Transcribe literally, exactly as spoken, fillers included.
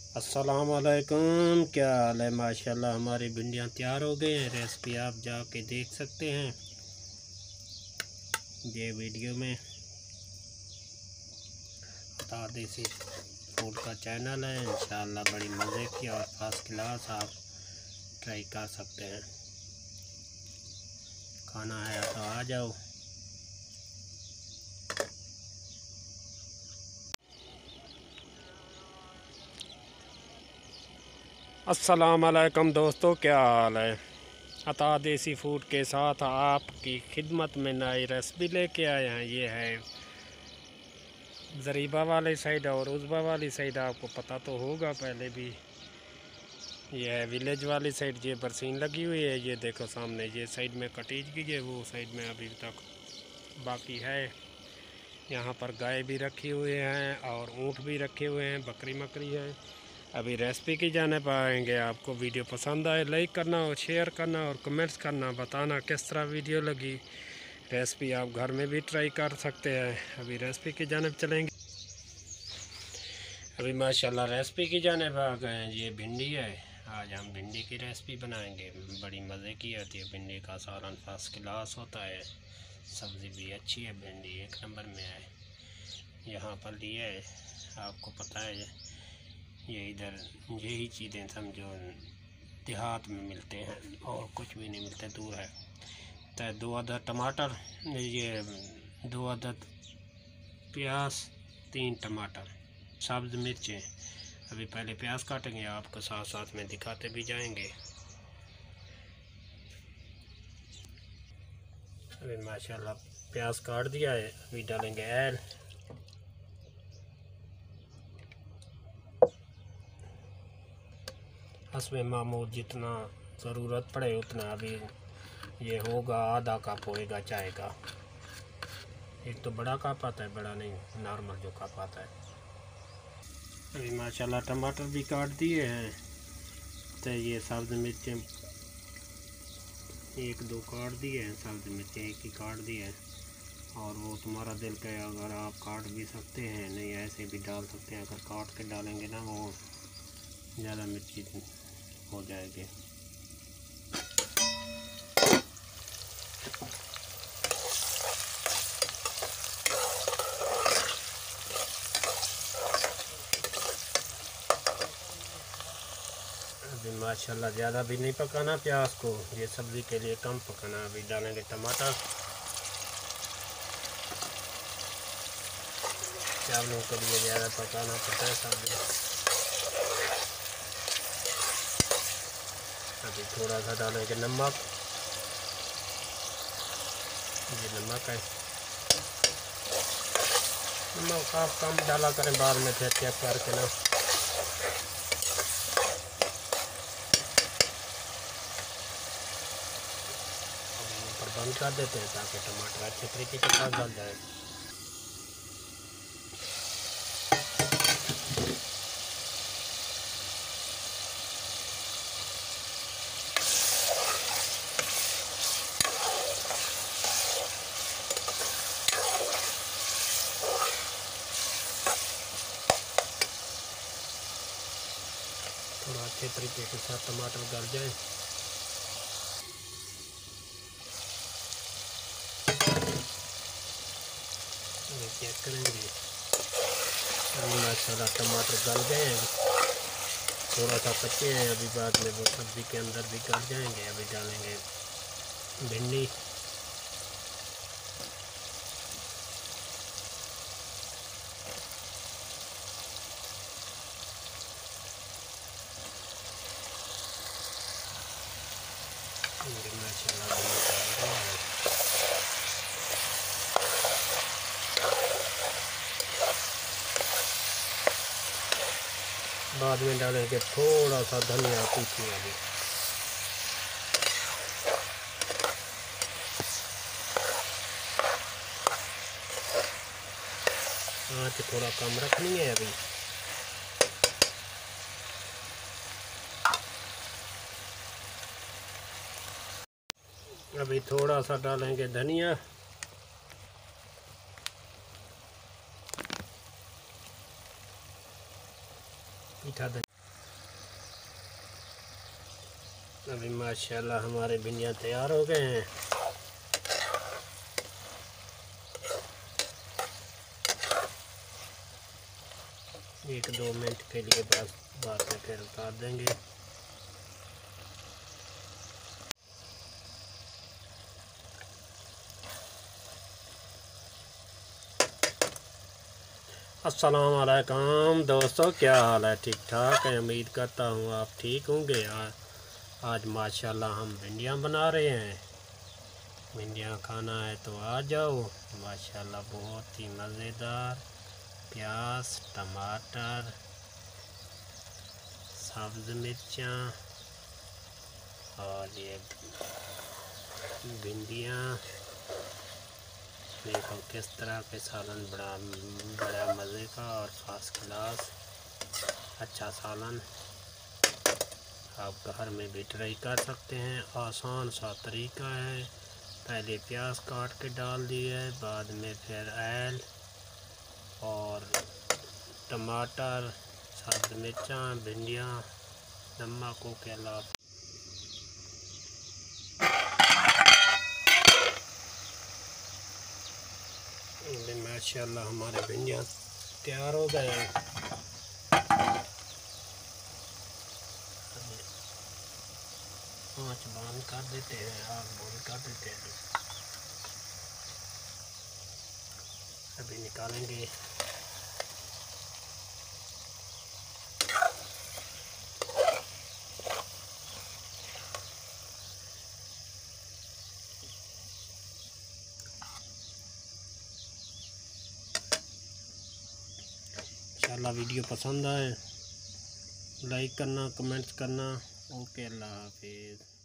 अस्सलामुअलैकुम, क्या हाल है। माशाल्लाह हमारी भिंडियाँ तैयार हो गई हैं। रेसिपी आप जाके देख सकते हैं ये वीडियो में। बता देसी फूड का चैनल है, इंशाल्लाह बड़ी मज़े की और फर्स्ट क्लास आप ट्राई कर सकते हैं। खाना है तो आ जाओ। अस्सलाम वालेकुम दोस्तों, क्या हाल है। अता देसी फूड के साथ आपकी खिदमत में नई रेसिपी लेके आए हैं। ये है ज़रीबा वाली साइड और उज़बा वाली साइड, आपको पता तो होगा पहले भी। ये है विलेज वाली साइड, ये बरसीन लगी हुई है। ये देखो सामने ये साइड में कटीज की है, वो साइड में अभी तक बाकी है। यहाँ पर गाय भी रखी हुई हैं और ऊँट भी रखे हुए हैं, बकरी मकरी है। अभी रेसिपी की जाने पाएंगे। आपको वीडियो पसंद आए लाइक करना और शेयर करना और कमेंट्स करना, बताना किस तरह वीडियो लगी। रेसिपी आप घर में भी ट्राई कर सकते हैं। अभी रेसिपी की जाने चलेंगे। अभी माशाल्लाह रेसिपी की जाने आ गए हैं। ये भिंडी है, आज हम भिंडी की रेसिपी बनाएंगे। बड़ी मज़े की होती है। भिंडी का सालन फर्स्ट क्लास होता है, सब्ज़ी भी अच्छी है। भिंडी एक नंबर में है। यहाँ पर लिए है, आपको पता है ये इधर यही चीज़ें समझो देहात में मिलते हैं और कुछ भी नहीं मिलते, दूर है। तो दो अदद टमाटर, ये दो अदद प्याज, तीन टमाटर, सब्ज़ मिर्चें। अभी पहले प्याज काटेंगे, आपको साथ साथ में दिखाते भी जाएंगे। अभी माशाल्लाह प्याज काट दिया है। अभी डालेंगे ऐल, इसमें मामूल जितना ज़रूरत पड़े उतना। अभी ये होगा आधा कप होएगा चाय का। एक तो बड़ा कप आता है, बड़ा नहीं, नॉर्मल जो कप आता है। अभी माशाल्लाह टमाटर भी काट दिए हैं। तो ये सब्ज़ मिर्चें एक दो काट दिए हैं, सब्ज़ मिर्चें एक ही काट दिए हैं। और वो तुम्हारा दिल के, अगर आप काट भी सकते हैं, नहीं ऐसे भी डाल सकते हैं। अगर काट के डालेंगे ना वो ज़्यादा मिर्ची हो जाएगी। अभी माशाल्लाह ज़्यादा भी नहीं पकाना प्याज को, ये सब्ज़ी के लिए कम पकाना। अभी डालेंगे टमाटर। चावलों के लिए ज़्यादा पकाना पड़ता है सब्ज़ी। अभी थोड़ा सा डालेंगे नमक, ये नमक है। नमक आप कम डाला करें, बाद में फिर चेक करके ना। ऊपर बंद कर देते हैं ताकि टमाटर अच्छे तरीके से साथ डाल जाए। थोड़ा अच्छे तरीके के साथ टमाटर गल जाए। चेक करेंगे। अभी माशाल्लाह टमाटर गल गए हैं, थोड़ा सा कच्चे हैं। अभी बाद में वो सब्ज़ी के अंदर भी गल जाएंगे। अभी डालेंगे भिंडी। माशाल्लाह बाद में डालेंगे थोड़ा सा धनिया पीसी वाली। आँच थोड़ा कम रखनी है। अभी अभी थोड़ा सा डालेंगे धनिया। मीठा धनिया। अभी माशाल्लाह हमारे भिंडियाँ तैयार हो गए हैं। एक दो मिनट के लिए बस बाद में फिर उतार देंगे। अस्सलाम वालेकुम दोस्तों, क्या हाल है? ठीक ठाक है, उम्मीद करता हूँ आप ठीक होंगे। आज आज माशाल्लाह हम भिंडियाँ बना रहे हैं। भिंडियाँ खाना है तो आ जाओ। माशाल्लाह बहुत ही मज़ेदार। प्याज, टमाटर, सब्ज़ मिर्चाँ और ये भिंडियाँ। देखो किस तरह के सालन, बड़ा बड़ा मज़े का और फर्स्ट क्लास अच्छा सालन। आप घर में भी ट्राई कर सकते हैं, आसान सा तरीका है। पहले प्याज काट के डाल दिए, बाद में फिर आयल और टमाटर, सब्ज़ मिर्चाँ, भिंडियाँ, नमक के अलावा माशाल्लाह हमारे भिंडियाँ तैयार हो गए हैं। आँच बंद कर देते हैं, आग बंद कर देते हैं। अभी निकालेंगे। इंशाल्लाह वीडियो पसंद आए, लाइक करना, कमेंट्स करना। ओके, अल्लाह हाफिज़।